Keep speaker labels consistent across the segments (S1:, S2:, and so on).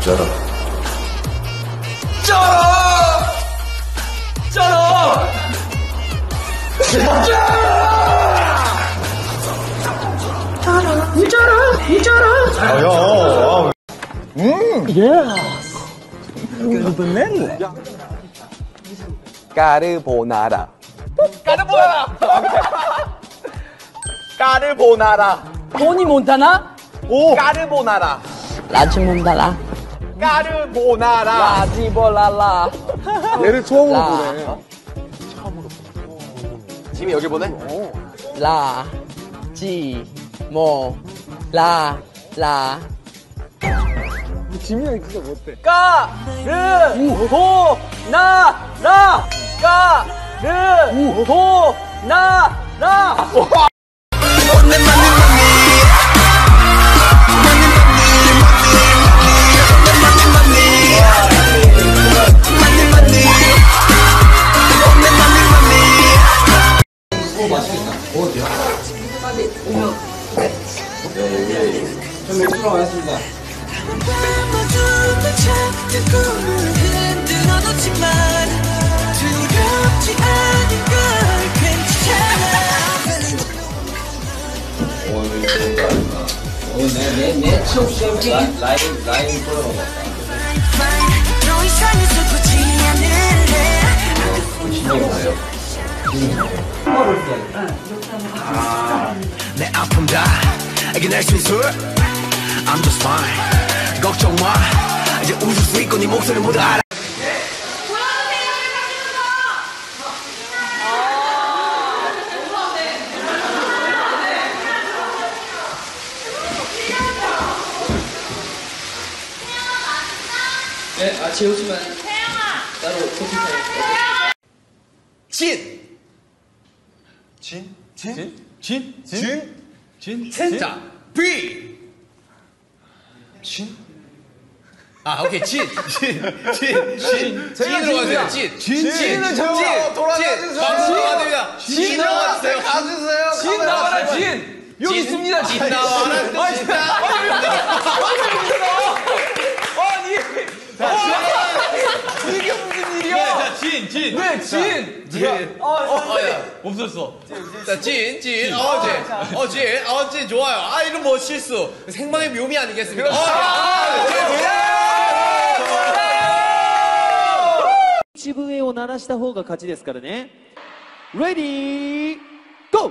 S1: 쩔어.
S2: 까르보나라. 까르보나라.
S3: 토니 몬타나?
S2: 오. 까르보나라.
S3: 라지 몬타나?
S2: 까르보나라.
S3: 라지볼라라.
S2: 얘를 처음으로 보네. 지미 여기 보네.
S3: 라, 지, 모, 라, 라.
S2: 지미 형이 진짜 못해.
S3: 까, 르, 보, 나, 라. 까, 르, 보, 나, 라.
S4: 맛있겠다. 먹어도 돼요? 빨리 오면. 전 맥주 들어가겠습니다. 내 취업 시험지 라인 끌어먹었다. 진짜 뭐예요?
S5: 내 아픔 다 이겨낼 수 있어. I'm just fine. 걱정 마. 이제 웃을 수 있고 네 목소리 모두 알아.
S4: 네, 재우시면 따로 소통해요.
S2: 자, B. 아, 오케이. 진으로 가세요. 진은 정답. 돌아가주세요. 됩니다. 진 나와주세요. 가주세요. 진 나와라. 진. 여기 있습니다. 진 나와라. 이게 무슨 일이야? 자, 진. 왜 진? 없었어. 자, 진. 진 좋아요. 아, 이런 뭐 실수. 생방의 묘미 아니겠습니까?
S6: 一笛を鳴らした方が勝ちですからね。レディーゴー。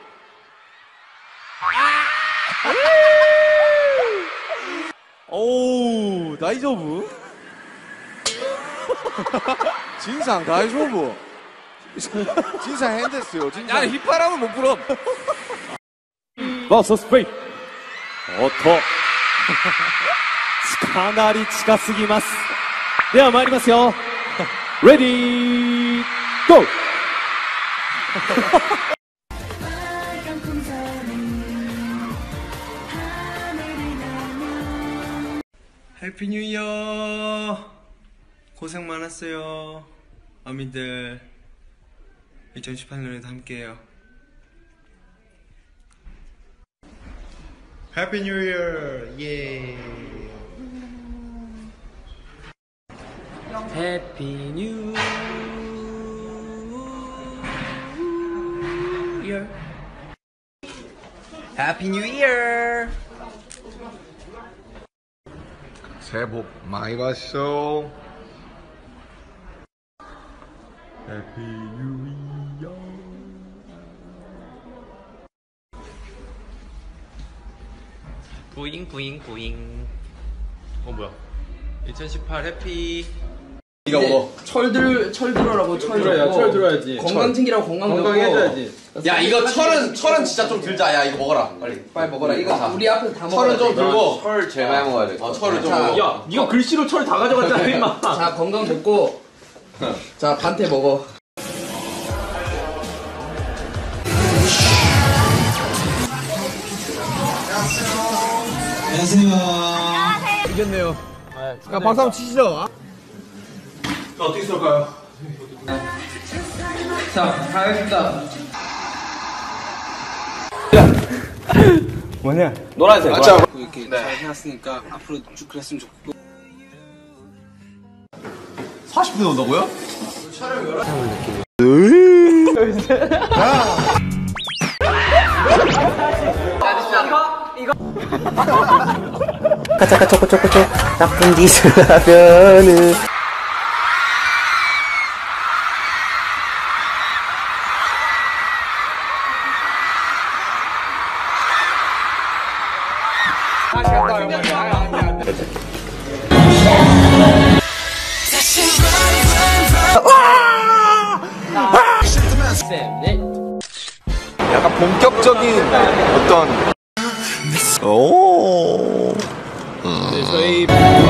S6: おお、大丈夫？
S2: 진상大丈夫? 진상 핸드스요. 진상. 야, 휘파람은 못 불어.
S6: 버서스 프레이. 어터. かなり近すぎます。では参りますよ。レディーゴー。
S7: 해피 뉴 이어. 고생 많았어요. 아미들. 2018년에도 함께해요. 해피 뉴 이어. 예.
S6: 해피 뉴 이어.
S2: 해피 뉴 이어.
S1: 새해 복 많이 받으세요. 해피 뉴 이어.
S7: 부잉. 뭐야? 2018 해피.
S2: 이거 뭐?
S4: 철 들어라고 철
S7: 들어야지.
S4: 건강 챙기라고 건강
S7: 건강해줘야지.
S2: 야, 이거 철은 진짜 좀 들자. 야, 이거 먹어라. 빨리 먹어라. 이거 다.
S4: 우리 앞에서 다 먹어.
S2: 철은 좀 들고.
S1: 철 제일 많이 먹어야 돼.
S2: 철을 좀
S4: 자,
S2: 먹어.
S7: 야, 네가 글씨로 철 다 가져갔잖아, 임마.
S4: 자, 건강 먹고. 자, 반태 먹어.
S7: 안녕하세요.
S2: 이겼네요. 야, 박수 한번 치시죠.
S7: 어떻게 쏠까요?
S4: 자, 가겠습니다.
S2: 노란색.
S4: 이렇게 잘 해놨으니까 앞으로 쭉 그랬으면 좋겠고.
S2: 40분 온다고요?
S3: 까짜까 초코초코초 나쁜 짓을 하면은
S1: 약간 본격적인 어떤 오.
S6: 저희